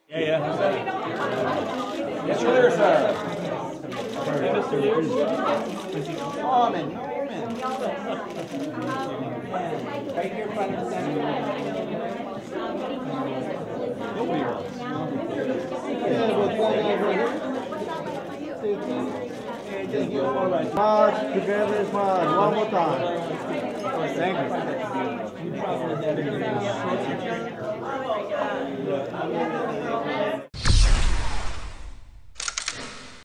Yeah. Yes, sir, sir. Hey, Mr. Lear. Norman. Right here in front of the center. March together, march. One more time. Thank you.